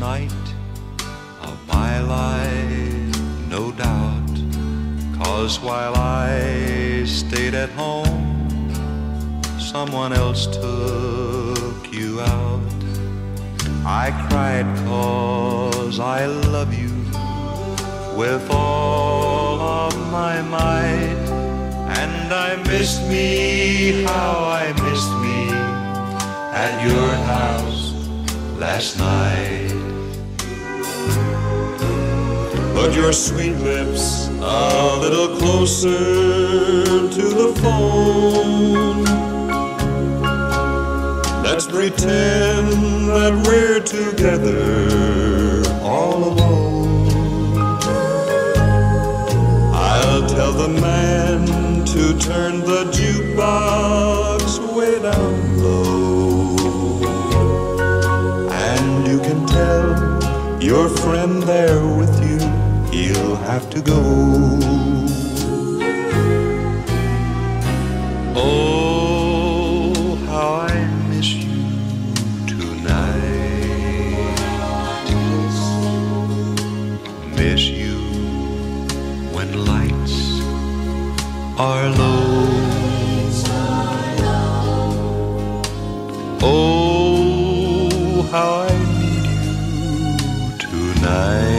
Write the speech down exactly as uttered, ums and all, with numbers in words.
night of my life, no doubt, 'cause while I stayed at home, someone else took you out. I cried 'cause I love you with all of my might, and I missed me, how I missed me at your house last night. Put your sweet lips a little closer to the phone. Let's pretend that we're together all alone. I'll tell the man to turn the jukebox way down low, and you can tell your friend there with you, he'll have to go. Oh, how I miss you tonight. Miss you when lights are low. Oh, how I need you tonight.